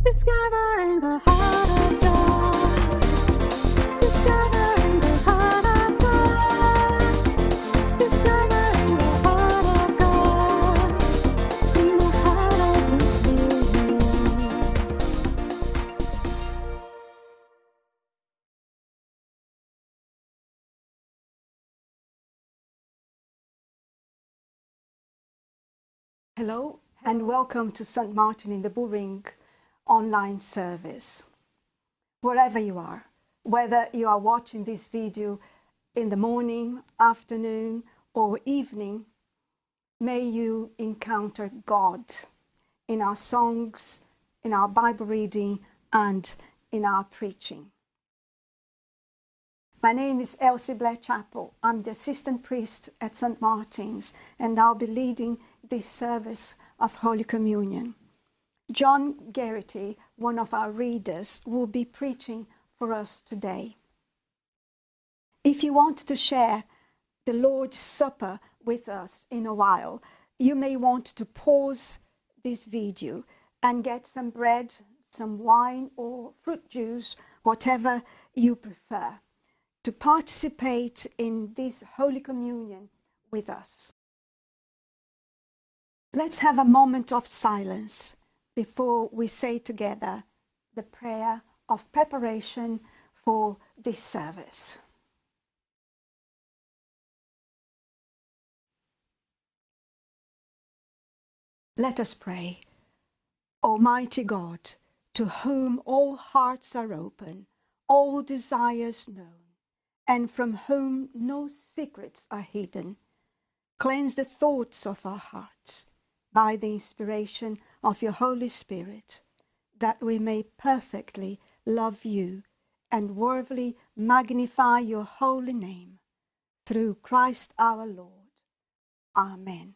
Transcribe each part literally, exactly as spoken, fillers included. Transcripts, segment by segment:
Discovering the heart of God. Discovering the heart of God. Discovering the heart of God. In the heart of His will. Hello and welcome to Saint Martin in the Bullring online service. Wherever you are, whether you are watching this video in the morning, afternoon or evening, may you encounter God in our songs, in our Bible reading and in our preaching. My name is Elsie Blair Chapel. I'm the assistant priest at Saint Martin's and I'll be leading this service of Holy Communion. John Garrity, one of our readers, will be preaching for us today. If you want to share the Lord's Supper with us in a while, you may want to pause this video and get some bread, some wine or fruit juice, whatever you prefer, to participate in this Holy Communion with us. Let's have a moment of silence before we say together the prayer of preparation for this service. Let us pray. Almighty God, to whom all hearts are open, all desires known, and from whom no secrets are hidden, cleanse the thoughts of our hearts by the inspiration of your Holy Spirit, that we may perfectly love you and worthily magnify your holy name. Through Christ our Lord. Amen.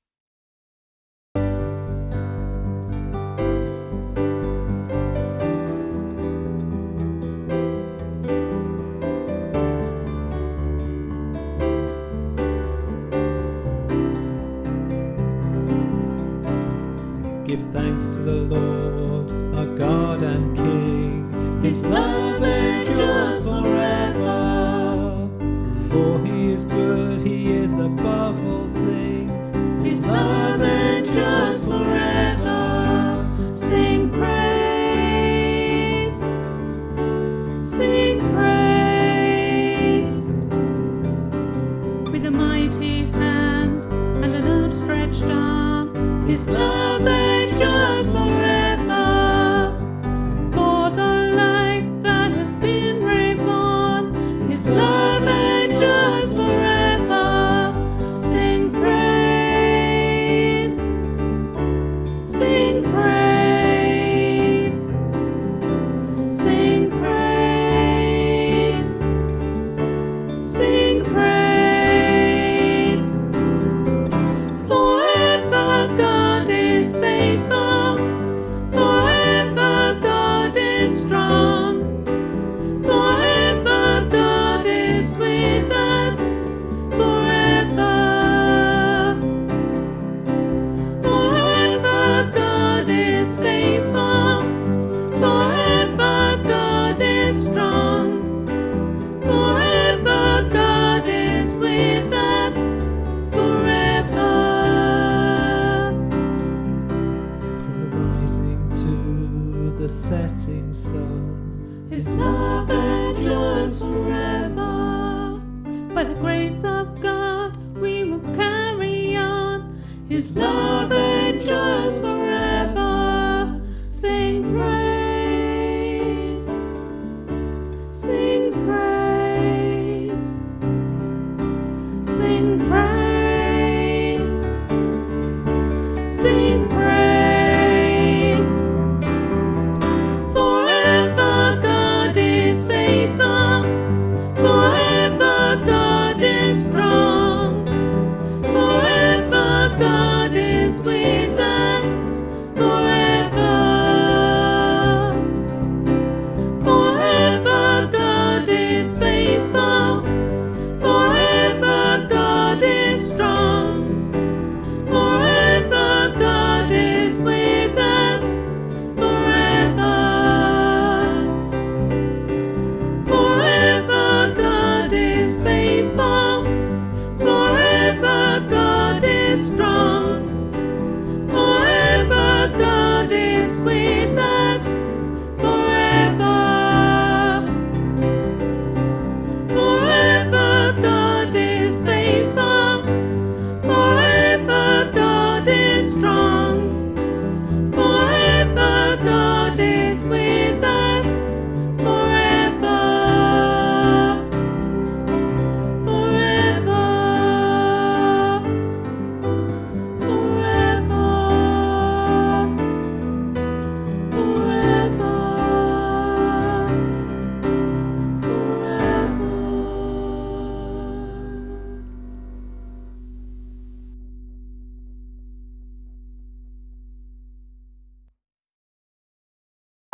Give thanks to the Lord, our God and King. His love endures forever. For he is good, he is above all things. His love endures forever. Sing praise, sing praise. With a mighty hand and an outstretched arm, his love endures forever. For the life that has been reborn, his love endures forever. Sing praise, sing praise, sing praise, sing praise. Forever God is faithful, forever God is strong, forever God is with us, forever. Forever God is faithful, forever God is strong, forever God is with us, forever. From the rising to the setting sun, his love endures forever. By the grace of God we will carry on, his love endures forever. Sing praise, sing praise, sing praise, sing praise. Forever God is faithful, forever God is strong, forever God is with us,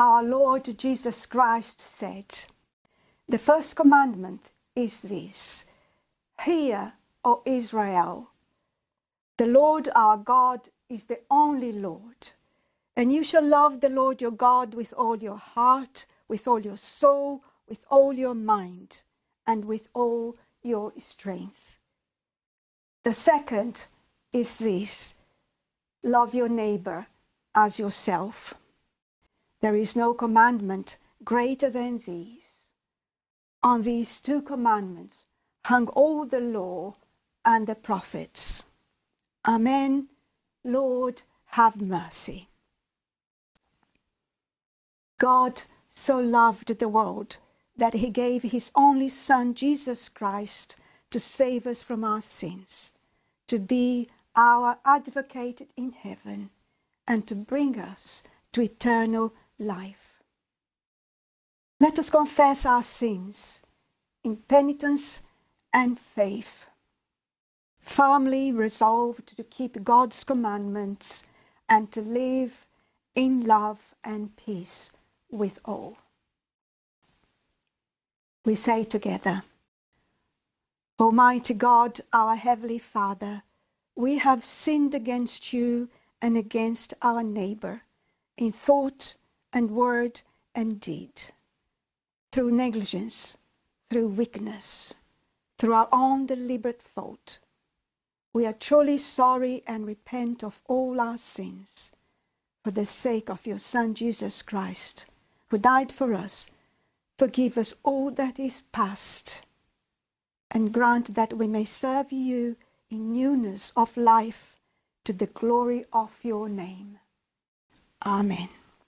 our Lord Jesus Christ said, "The first commandment is this: Hear, O Israel, the Lord our God is the only Lord, and you shall love the Lord your God with all your heart, with all your soul, with all your mind, and with all your strength." The second is this: love your neighbor as yourself. There is no commandment greater than these. On these two commandments hung all the law and the prophets. Amen. Lord, have mercy. God so loved the world that he gave his only Son, Jesus Christ, to save us from our sins, to be our advocate in heaven, and to bring us to eternal life. Let us confess our sins in penitence and faith, firmly resolved to keep God's commandments and to live in love and peace with all. We say together, Almighty God, our Heavenly Father, we have sinned against you and against our neighbor in thought and word and deed, through negligence, through weakness, through our own deliberate fault. We are truly sorry and repent of all our sins for the sake of your Son, Jesus Christ, who died for us. Forgive us all that is past, and grant that we may serve you in newness of life to the glory of your name. Amen.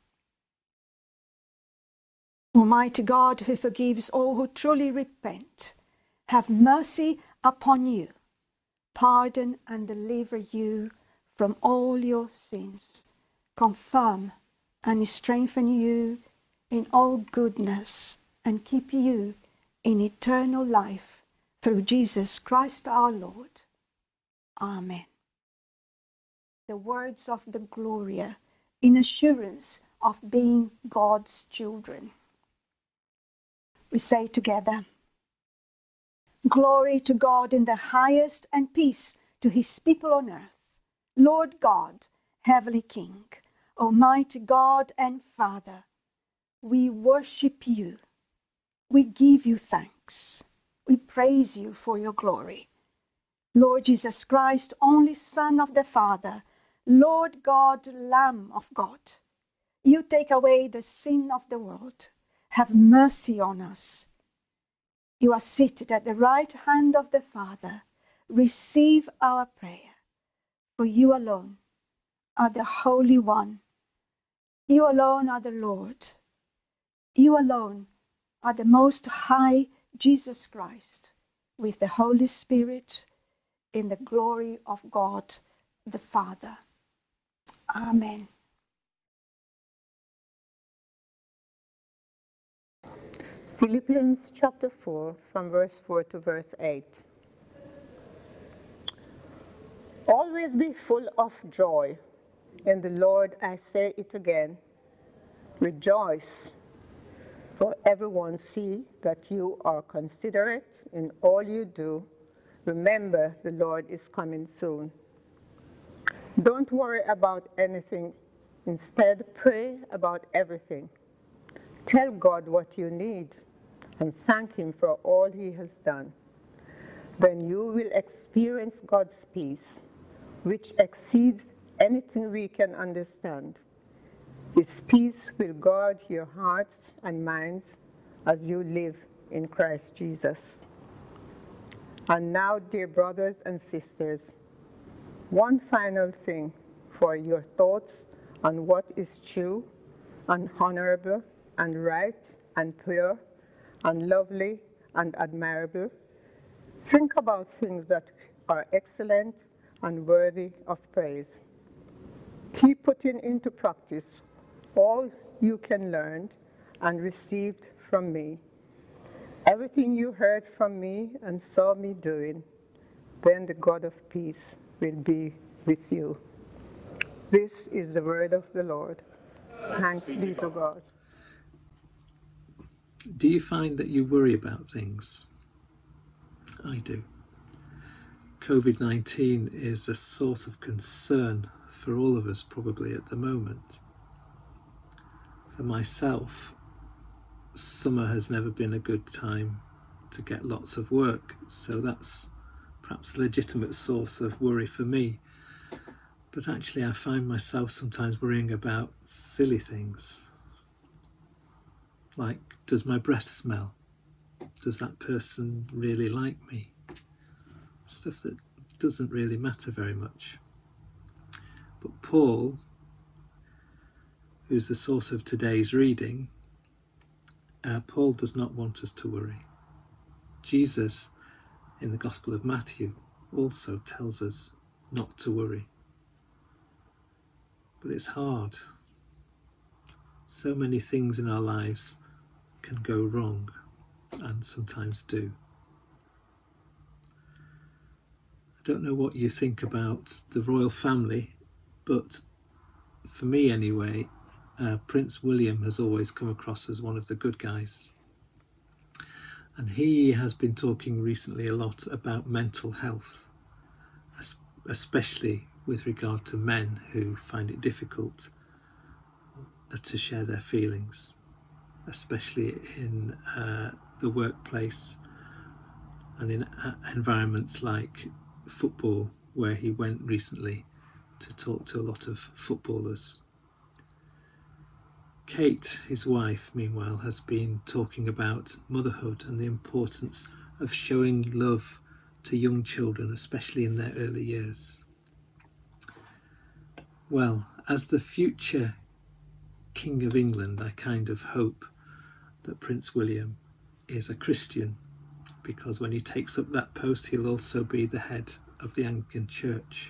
Almighty God, who forgives all who truly repent, have mercy upon you, pardon and deliver you from all your sins, confirm and strengthen you in all goodness, and keep you in eternal life through Jesus Christ our Lord. Amen. The words of the Gloria in assurance of being God's children. We say together, Glory to God in the highest, and peace to his people on earth. Lord God, Heavenly King, Almighty God and Father, we worship you. We give you thanks. We praise you for your glory. Lord Jesus Christ, only Son of the Father, Lord God, Lamb of God, you take away the sin of the world. Have mercy on us. You are seated at the right hand of the Father. Receive our prayer, for you alone are the Holy One. You alone are the Lord. You alone are the Most High Jesus Christ, with the Holy Spirit, in the glory of God the Father. Amen. Philippians chapter four, from verse four to verse eight. Always be full of joy. In the Lord, I say it again, rejoice. For everyone see that you are considerate in all you do. Remember, the Lord is coming soon. Don't worry about anything. Instead, pray about everything. Tell God what you need and thank him for all he has done. Then you will experience God's peace, which exceeds anything we can understand. His peace will guard your hearts and minds as you live in Christ Jesus. And now, dear brothers and sisters, one final thing for your thoughts on what is true and honorable and right and pure and lovely and admirable. Think about things that are excellent and worthy of praise. Keep putting into practice all you can learn and received from me. Everything you heard from me and saw me doing, then the God of peace will be with you. This is the word of the Lord. Thanks be to God. Do you find that you worry about things? I do. COVID nineteen is a source of concern for all of us probably at the moment. For myself, summer has never been a good time to get lots of work, so that's perhaps a legitimate source of worry for me. But actually I find myself sometimes worrying about silly things, like, does my breath smell? Does that person really like me? Stuff that doesn't really matter very much. But Paul, who's the source of today's reading, uh, Paul does not want us to worry. Jesus, in the Gospel of Matthew, also tells us not to worry. But it's hard. So many things in our lives can go wrong, and sometimes do. I don't know what you think about the royal family, but for me anyway, uh, Prince William has always come across as one of the good guys. And he has been talking recently a lot about mental health, especially with regard to men who find it difficult to share their feelings, especially in uh, the workplace and in uh, environments like football, where he went recently to talk to a lot of footballers. Kate, his wife, meanwhile, has been talking about motherhood and the importance of showing love to young children, especially in their early years. Well, as the future King of England, I kind of hope that Prince William is a Christian, because when he takes up that post, he'll also be the head of the Anglican Church.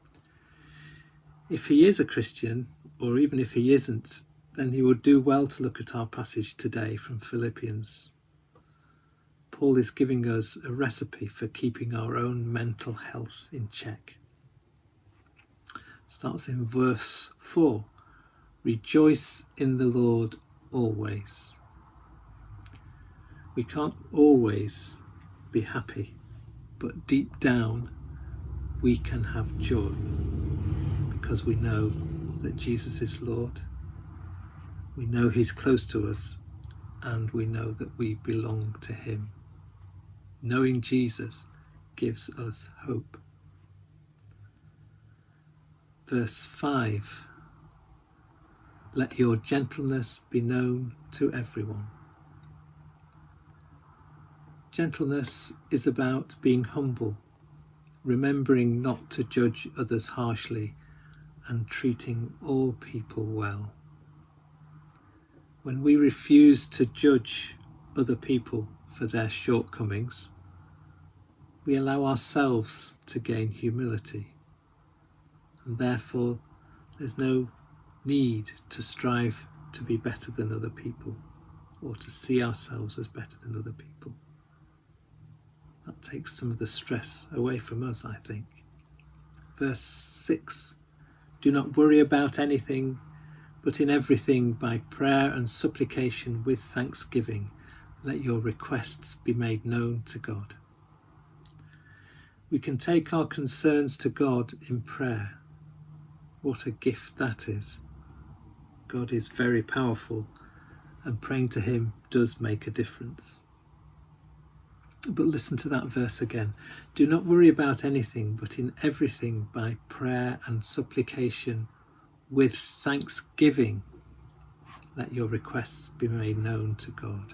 If he is a Christian, or even if he isn't, then he would do well to look at our passage today from Philippians. Paul is giving us a recipe for keeping our own mental health in check. Starts in verse four. Rejoice in the Lord always. We can't always be happy, but deep down we can have joy because we know that Jesus is Lord. We know he's close to us, and we know that we belong to him. Knowing Jesus gives us hope. Verse five. Let your gentleness be known to everyone. Gentleness is about being humble, remembering not to judge others harshly, and treating all people well. When we refuse to judge other people for their shortcomings, we allow ourselves to gain humility, and therefore there's no need to strive to be better than other people or to see ourselves as better than other people. That takes some of the stress away from us, I think. Verse six. Do not worry about anything, but in everything by prayer and supplication with thanksgiving, let your requests be made known to God. We can take our concerns to God in prayer. What a gift that is. God is very powerful, and praying to him does make a difference. But listen to that verse again. Do not worry about anything, but in everything by prayer and supplication with thanksgiving, let your requests be made known to God.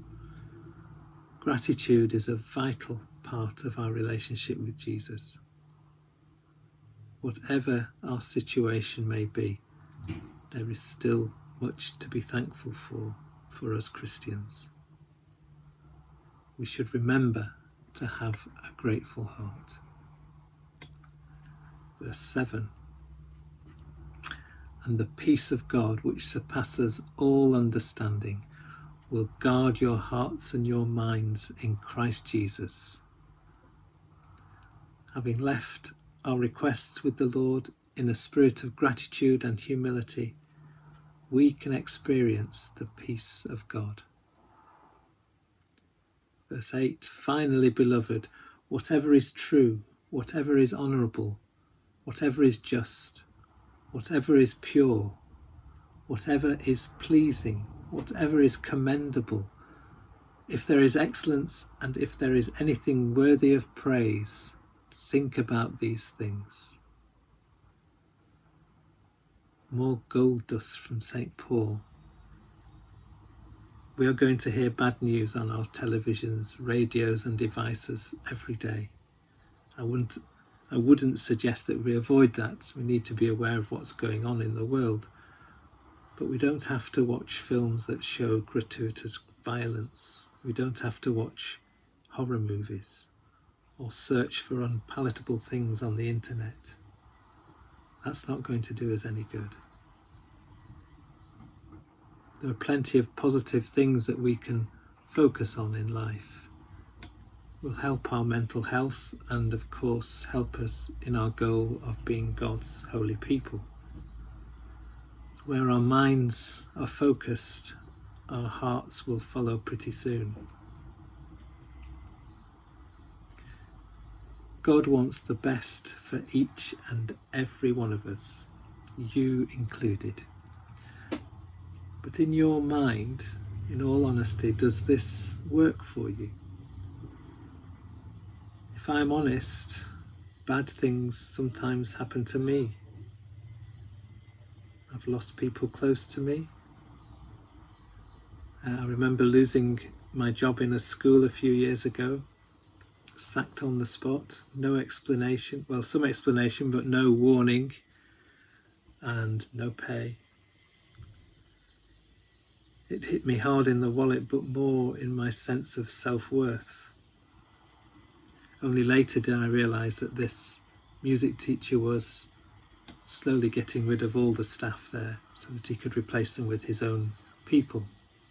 Gratitude is a vital part of our relationship with Jesus. Whatever our situation may be, there is still much to be thankful for, for us Christians. We should remember to have a grateful heart. Verse seven. And the peace of God, which surpasses all understanding, will guard your hearts and your minds in Christ Jesus. Having left our requests with the Lord in a spirit of gratitude and humility, we can experience the peace of God. Verse eight, finally, beloved, whatever is true, whatever is honourable, whatever is just, whatever is pure, whatever is pleasing, whatever is commendable, if there is excellence and if there is anything worthy of praise, think about these things. More gold dust from Saint Paul. We are going to hear bad news on our televisions, radios and devices every day. I wouldn't, I wouldn't suggest that we avoid that. We need to be aware of what's going on in the world. But we don't have to watch films that show gratuitous violence. We don't have to watch horror movies or search for unpalatable things on the internet. That's not going to do us any good. There are plenty of positive things that we can focus on in life. Will help our mental health and, of course, help us in our goal of being God's holy people. Where our minds are focused, our hearts will follow pretty soon. God wants the best for each and every one of us, you included. But in your mind, in all honesty, does this work for you? If I'm honest, bad things sometimes happen to me. I've lost people close to me. Uh, I remember losing my job in a school a few years ago, sacked on the spot, no explanation, well, some explanation, but no warning and no pay. It hit me hard in the wallet, but more in my sense of self-worth. Only later did I realise that this music teacher was slowly getting rid of all the staff there so that he could replace them with his own people.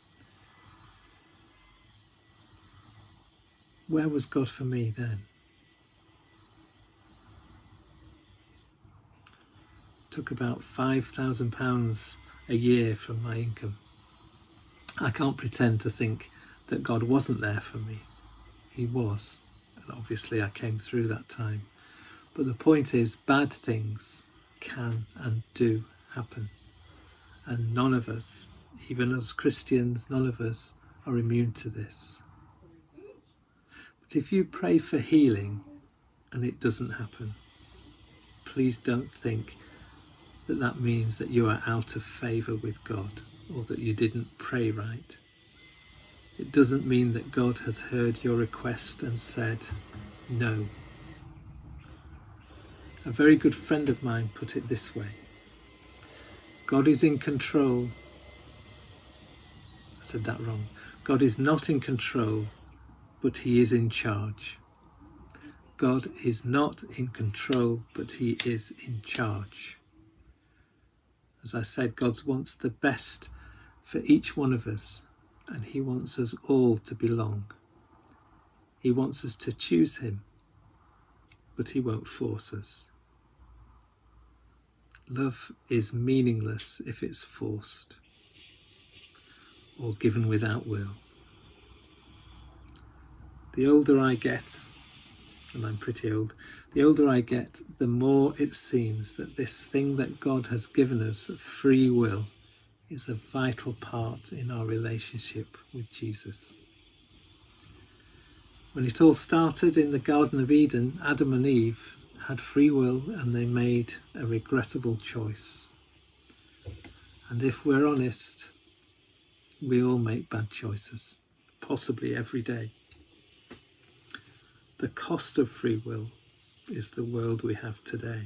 Where was God for me then? Took about five thousand pounds a year from my income. I can't pretend to think that God wasn't there for me. He was, and obviously I came through that time. But the point is, bad things can and do happen. And none of us, even as Christians, none of us are immune to this. But if you pray for healing and it doesn't happen, please don't think that that means that you are out of favour with God or that you didn't pray right. It doesn't mean that God has heard your request and said no. A very good friend of mine put it this way: God is in control. I said that wrong. God is not in control, but he is in charge. God is not in control, but he is in charge. As I said, God wants the best for each one of us, and he wants us all to belong. He wants us to choose him, but he won't force us. Love is meaningless if it's forced or given without will. The older I get, and I'm pretty old, the older I get, the more it seems that this thing that God has given us, free will, is a vital part in our relationship with Jesus. When it all started in the Garden of Eden, Adam and Eve had free will and they made a regrettable choice. And if we're honest, we all make bad choices, possibly every day. The cost of free will is the world we have today.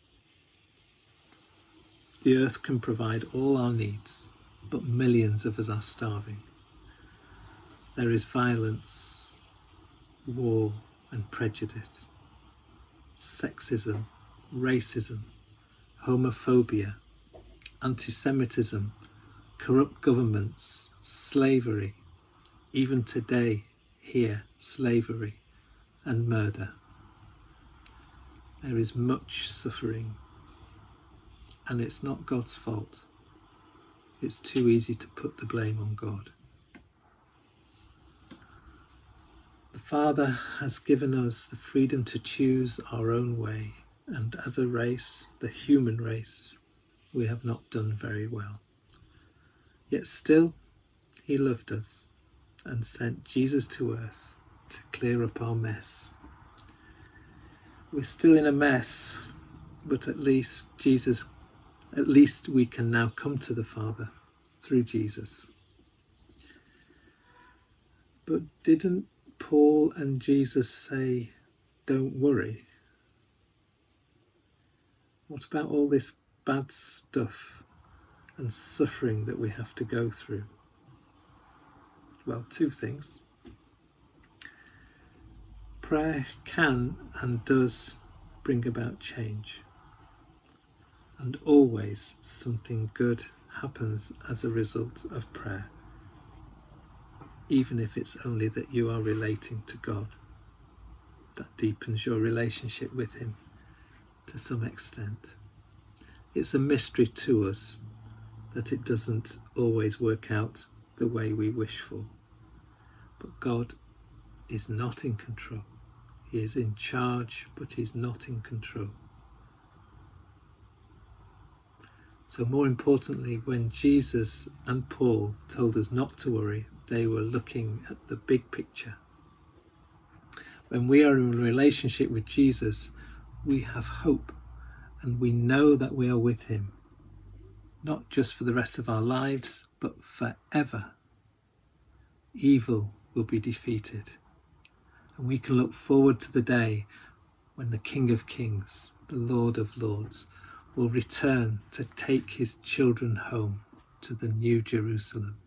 The earth can provide all our needs, but millions of us are starving. There is violence, war and prejudice, sexism, racism, homophobia, anti-Semitism, corrupt governments, slavery, even today, here, slavery and murder. There is much suffering, and it's not God's fault. It's too easy to put the blame on God. Father has given us the freedom to choose our own way, and as a race, the human race, we have not done very well. Yet still, he loved us and sent Jesus to earth to clear up our mess. We're still in a mess, but at least Jesus, at least we can now come to the Father through Jesus. But didn't Paul and Jesus say, don't worry? What about all this bad stuff and suffering that we have to go through? Well, two things. Prayer can and does bring about change. And always something good happens as a result of prayer, even if it's only that you are relating to God. That deepens your relationship with him to some extent. It's a mystery to us that it doesn't always work out the way we wish for. But God is not in control. He is in charge, but he's not in control. So more importantly, when Jesus and Paul told us not to worry, they were looking at the big picture. When we are in a relationship with Jesus, we have hope and we know that we are with him, not just for the rest of our lives, but forever. Evil will be defeated, and we can look forward to the day when the King of Kings, the Lord of Lords, will return to take his children home to the New Jerusalem.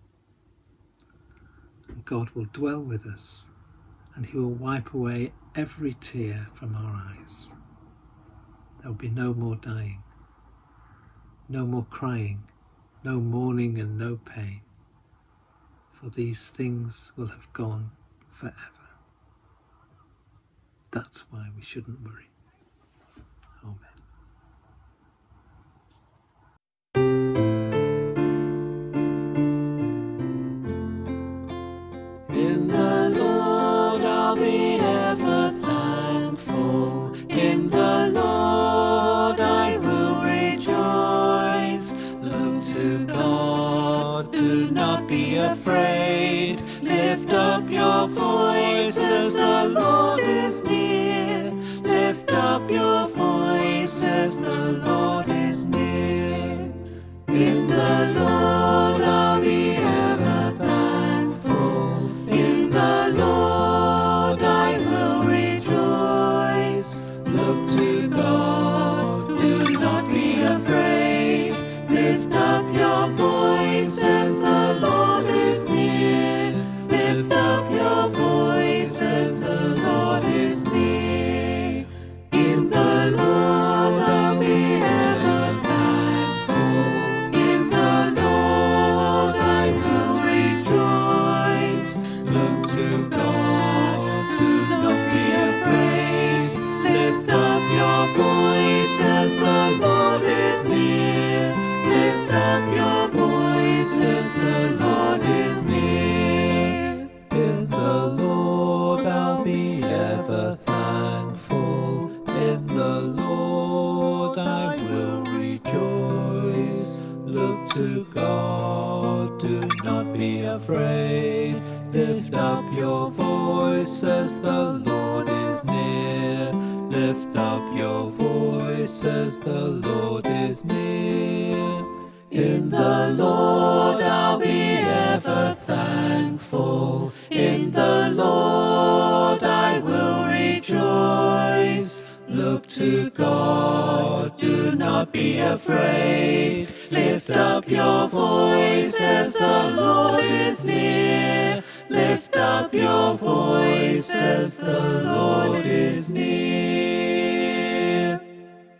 And God will dwell with us, and he will wipe away every tear from our eyes. There will be no more dying, no more crying, no mourning and no pain, for these things will have gone forever. That's why we shouldn't worry. Amen. In the Lord I'll be ever thankful. In the Lord I will rejoice. Look to God, do not be afraid. Lift up your voice as the Lord is near. Lift up your voice as the Lord is near. In the Lord I'll be ever thankful. In the Lord I will rejoice. Look to God, do not be afraid. Lift up your voice as the Lord is near. Lift up your voice as the Lord is near. In the Lord I'll be ever thankful. In the Lord I will rejoice. Look to God, do not be afraid. Lift up your voice as the Lord is near. Lift up your voice as the Lord is near. In the Lord I'll be ever thankful. In the Lord I will rejoice. Look to God, do not be afraid. Lift up your voice as the Lord is near. Lift up your voice as the Lord is near. In the Lord I'll be ever thankful. In the Lord I will rejoice. Look to God, do not be afraid. Lift up your voice as the Lord is near. Lift up your voice as the Lord is near.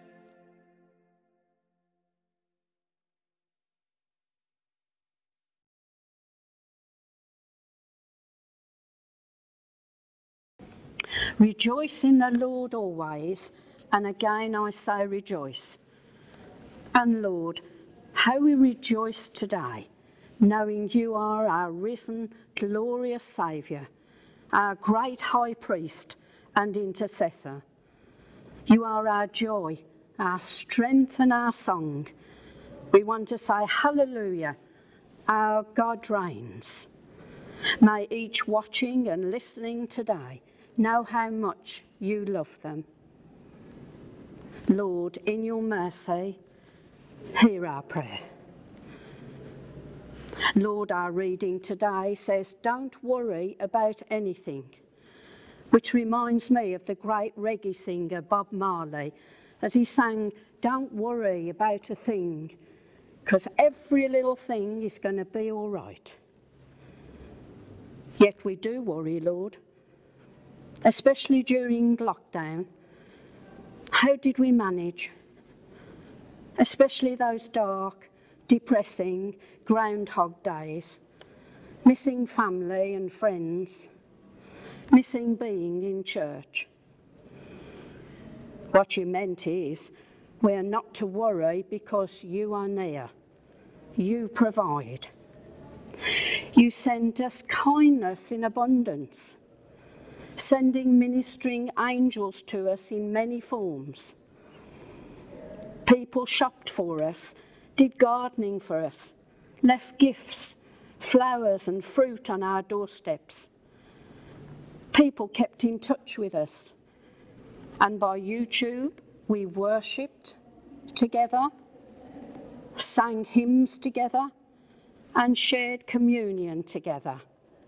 Rejoice in the Lord always, and again I say rejoice. And Lord, how we rejoice today, knowing you are our risen, glorious Saviour. our great high priest and intercessor. You are our joy, our strength and our song. We want to say hallelujah, our God reigns. May each watching and listening today know how much you love them. Lord, in your mercy, hear our prayer. Lord, our reading today says, don't worry about anything, which reminds me of the great reggae singer Bob Marley, as he sang, don't worry about a thing, because every little thing is going to be all right. Yet we do worry, Lord, especially during lockdown. How did we manage? Especially those dark, depressing groundhog days, missing family and friends, missing being in church. What you meant is, we're not to worry because you are near. You provide. You send us kindness in abundance, sending ministering angels to us in many forms. People shopped for us, did gardening for us, left gifts, flowers and fruit on our doorsteps. People kept in touch with us, and by YouTube we worshipped together, sang hymns together, and shared communion together.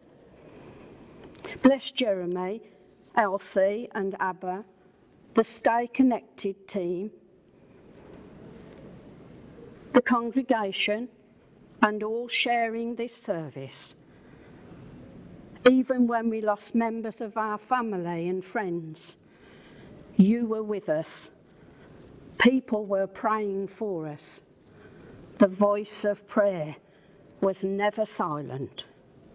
Bless Jeremy, Elsie and Abba, the Stay Connected team, the congregation, and all sharing this service. Even when we lost members of our family and friends, you were with us. People were praying for us. The voice of prayer was never silent.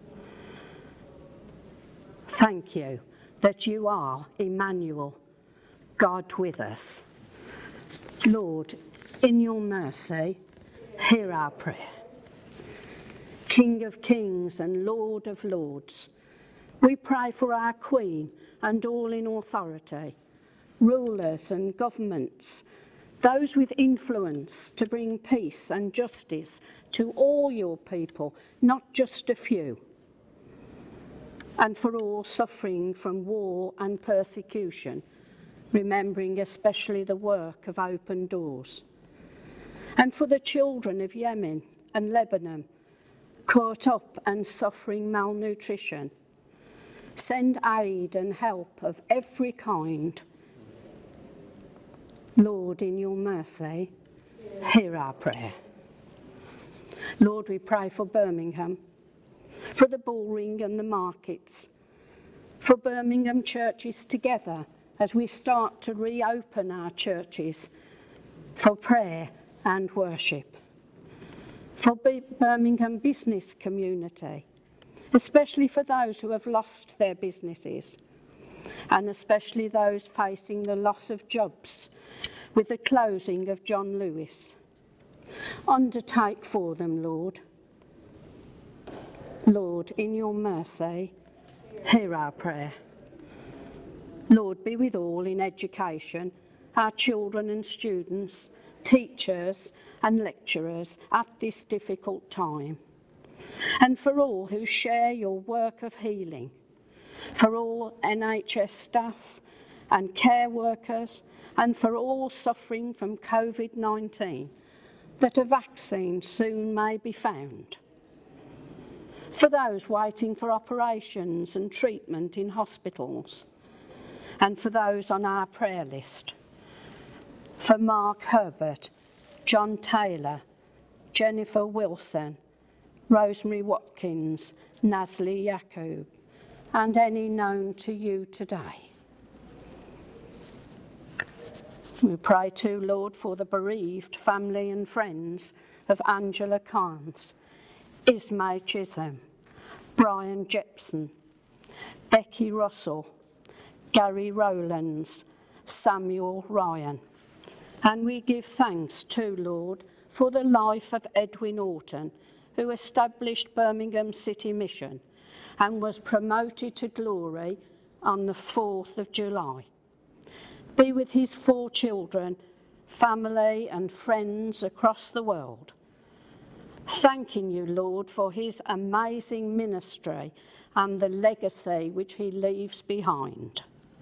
Thank you that you are Emmanuel, God with us. Lord, in your mercy, hear our prayer. King of kings and Lord of lords, we pray for our Queen and all in authority, rulers and governments, those with influence to bring peace and justice to all your people, not just a few, and for all suffering from war and persecution, remembering especially the work of Open Doors, and for the children of Yemen and Lebanon, caught up and suffering malnutrition. Send aid and help of every kind. Lord, in your mercy, hear our prayer. Lord, we pray for Birmingham, for the bullring and the markets, for Birmingham churches together as we start to reopen our churches for prayer and worship, for Birmingham business community, especially for those who have lost their businesses, and especially those facing the loss of jobs with the closing of John Lewis. Undertake for them, Lord. Lord, in your mercy, hear our prayer. Lord, be with all in education, our children and students, teachers and lecturers at this difficult time. And for all who share your work of healing, for all N H S staff and care workers, and for all suffering from COVID nineteen, that a vaccine soon may be found. For those waiting for operations and treatment in hospitals, and for those on our prayer list, for Mark Herbert, John Taylor, Jennifer Wilson, Rosemary Watkins, Nasli Yakub, and any known to you today. We pray too, Lord, for the bereaved family and friends of Angela Carnes, Ismay Chisholm, Brian Jepson, Becky Russell, Gary Rowlands, Samuel Ryan. And we give thanks too, Lord, for the life of Edwin Orton, who established Birmingham City Mission and was promoted to glory on the fourth of July. Be with his four children, family and friends across the world. Thanking you, Lord, for his amazing ministry and the legacy which he leaves behind.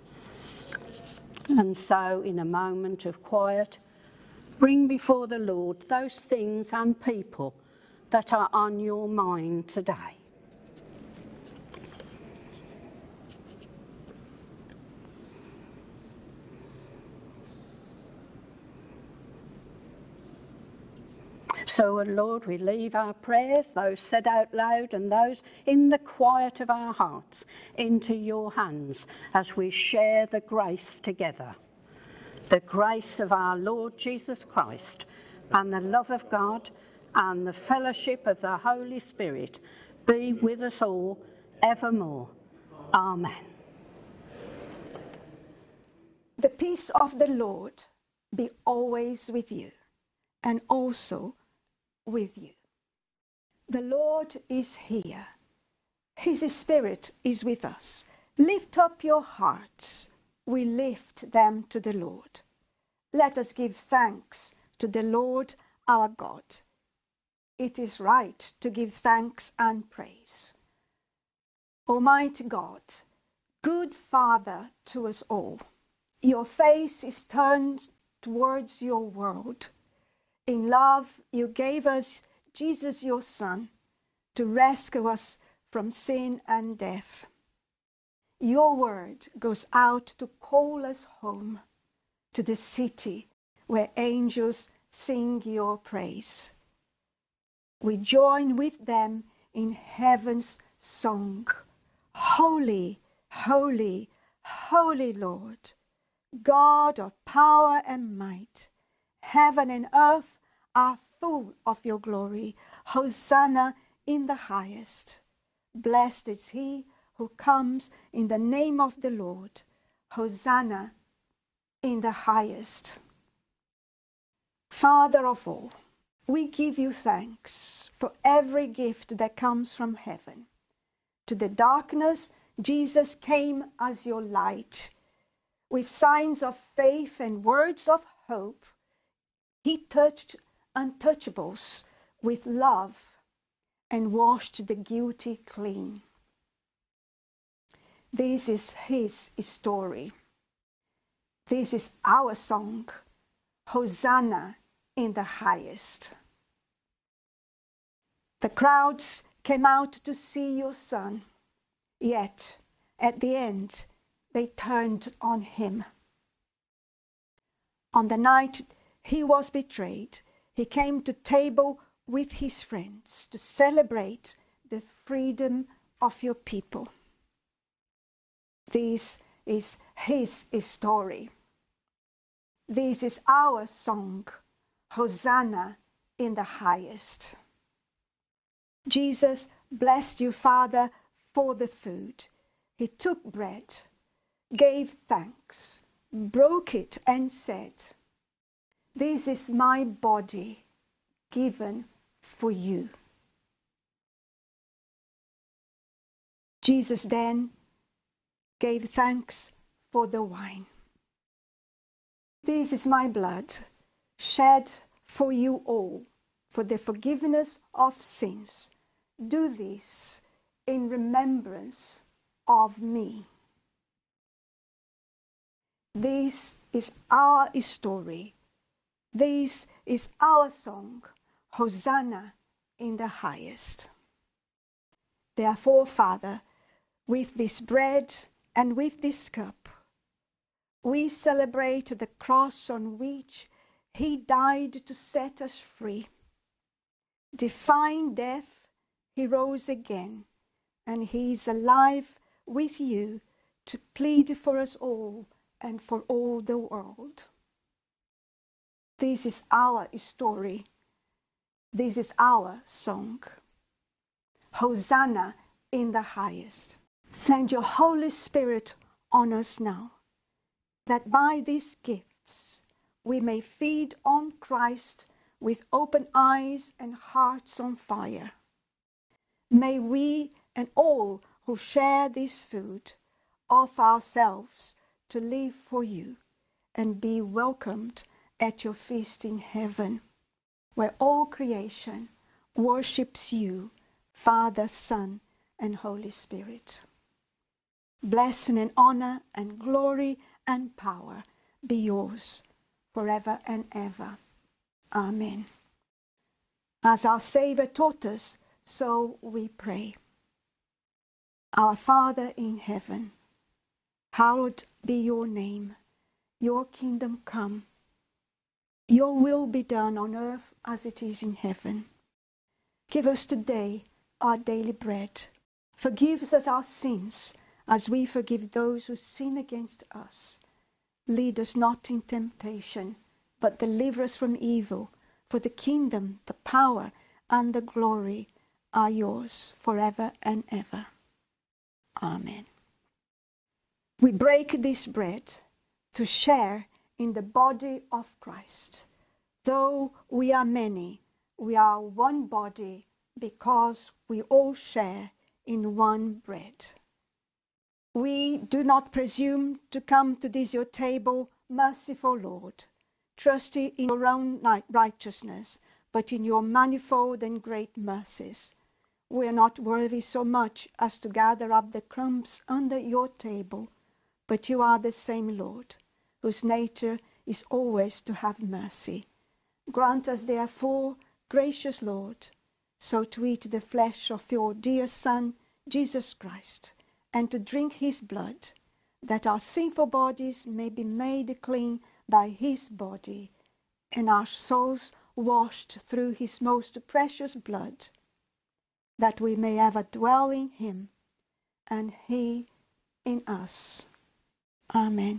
And so, in a moment of quiet, bring before the Lord those things and people that are on your mind today. So, Lord, we leave our prayers, those said out loud and those in the quiet of our hearts, into your hands as we share the grace together. The grace of our Lord Jesus Christ and the love of God and the fellowship of the Holy Spirit be with us all evermore. Amen. The peace of the Lord be always with you, and also with you. The Lord is here. His Spirit is with us. Lift up your hearts. We lift them to the Lord. Let us give thanks to the Lord our God. It is right to give thanks and praise. Almighty God, good Father to us all, your face is turned towards your world. In love, you gave us Jesus, your Son, to rescue us from sin and death. Your word goes out to call us home to the city where angels sing your praise. We join with them in heaven's song. Holy, holy, holy Lord, God of power and might, heaven and earth are full of your glory. Hosanna in the highest. Blessed is he who comes in the name of the Lord. Hosanna in the highest. Father of all, we give you thanks for every gift that comes from heaven. To the darkness, Jesus came as your light. With signs of faith and words of hope, he touched untouchables with love and washed the guilty clean. This is his story. This is our song. Hosanna in the highest. The crowds came out to see your Son, yet at the end they turned on him. On the night he was betrayed, he came to table with his friends to celebrate the freedom of your people. This is his story. This is our song, Hosanna in the highest. Jesus blessed you, Father, for the food. He took bread, gave thanks, broke it, and said, "This is my body given for you." Jesus then gave thanks for the wine. "This is my blood, shed for you all, for the forgiveness of sins. Do this in remembrance of me." This is our story. This is our song, Hosanna in the highest. Therefore, Father, with this bread and with this cup, we celebrate the cross on which he died to set us free. Defying death, he rose again, and he is alive with you to plead for us all and for all the world. This is our story. This is our song. Hosanna in the highest. Send your Holy Spirit on us now, that by these gifts we may feed on Christ with open eyes and hearts on fire. May we and all who share this food, offer ourselves to live for you and be welcomed at your feast in heaven, where all creation worships you, Father, Son, and Holy Spirit. Blessing and honor and glory and power be yours forever and ever. Amen. As our Savior taught us, so we pray. Our Father in heaven, hallowed be your name. Your kingdom come. Your will be done on earth as it is in heaven. Give us today our daily bread. Forgive us our sins as we forgive those who sin against us. Lead us not in temptation, but deliver us from evil. For the kingdom, the power, and the glory are yours forever and ever. Amen. We break this bread to share in the body of Christ. Though we are many, we are one body because we all share in one bread. We do not presume to come to this your table, merciful Lord, trusting in your own righteousness, but in your manifold and great mercies. We are not worthy so much as to gather up the crumbs under your table, but you are the same Lord, whose nature is always to have mercy. Grant us, therefore, gracious Lord, so to eat the flesh of your dear Son, Jesus Christ, and to drink his blood, that our sinful bodies may be made clean by his body, and our souls washed through his most precious blood, that we may ever dwell in him, and he in us. Amen.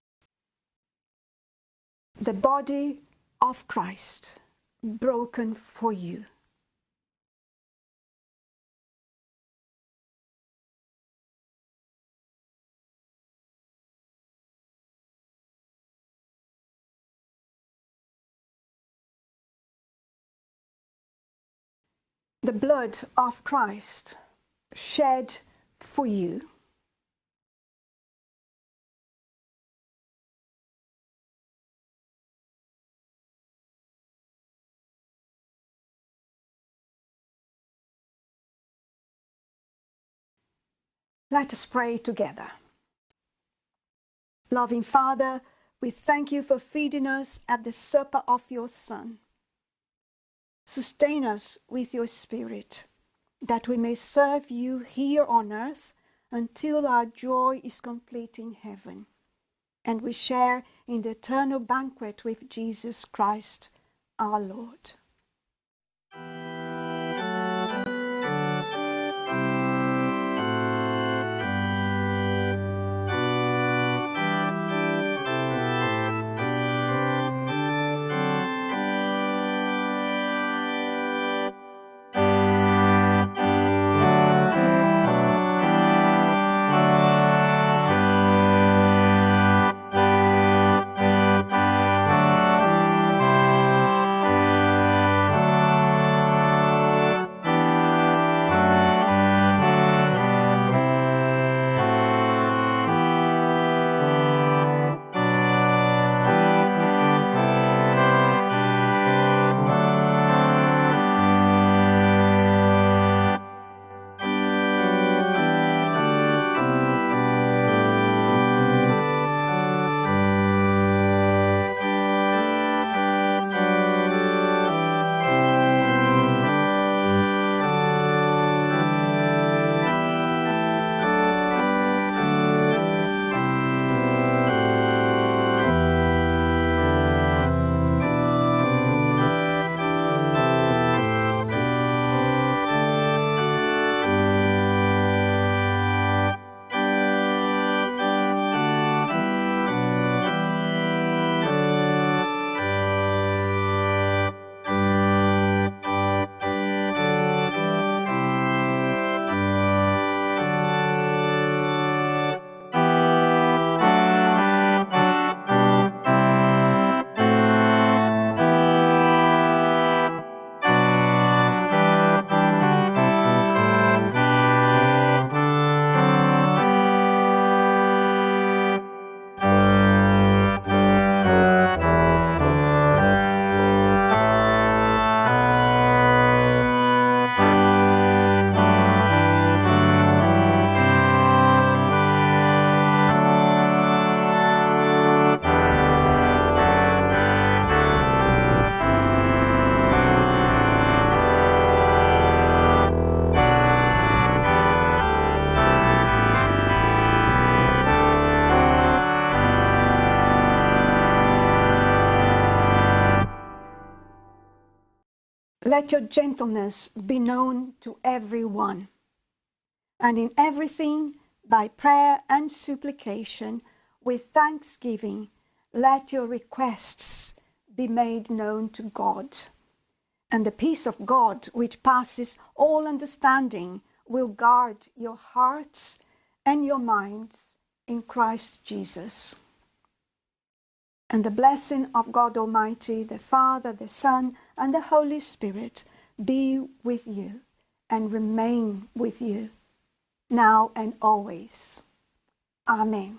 The body of Christ, broken for you. The blood of Christ shed for you. Let us pray together. Loving Father, we thank you for feeding us at the supper of your Son. Sustain us with your Spirit, that we may serve you here on earth until our joy is complete in heaven, and we share in the eternal banquet with Jesus Christ, our Lord. Let your gentleness be known to everyone. And in everything, by prayer and supplication, with thanksgiving, let your requests be made known to God. And the peace of God, which passes all understanding, will guard your hearts and your minds in Christ Jesus. And the blessing of God Almighty, the Father, the Son, and the Holy Spirit be with you and remain with you, now and always. Amen.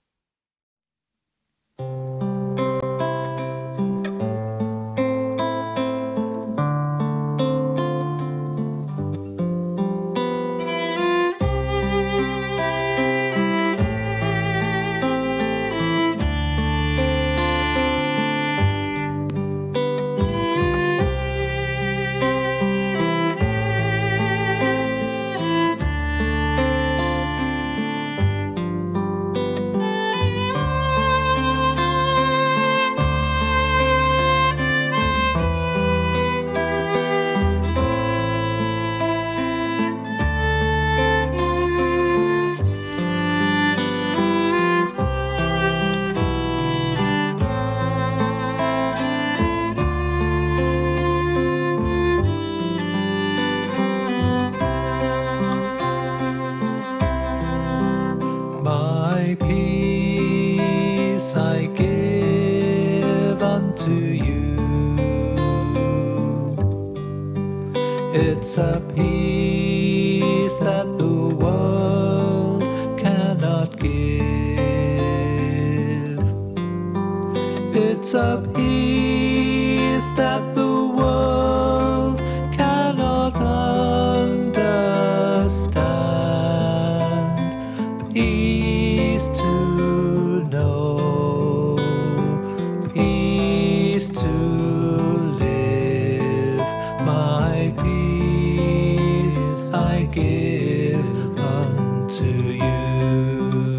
My peace I give unto you. It's a peace that the world cannot give. It's a peace that the world cannot understand. Peace to know, peace to live. My peace I give unto you.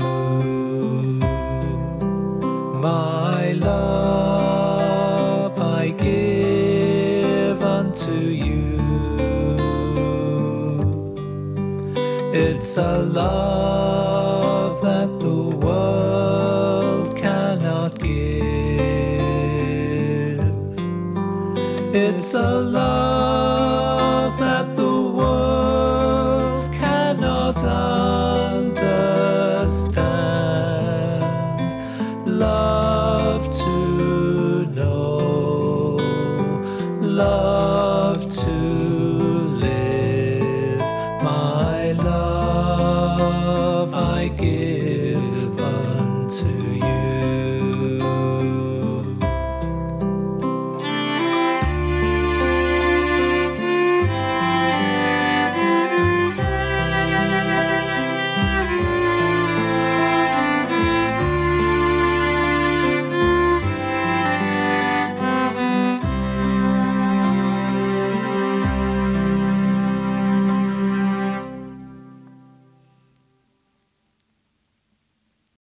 My love I give unto you. It's a love that the world cannot give. It's a love that the world cannot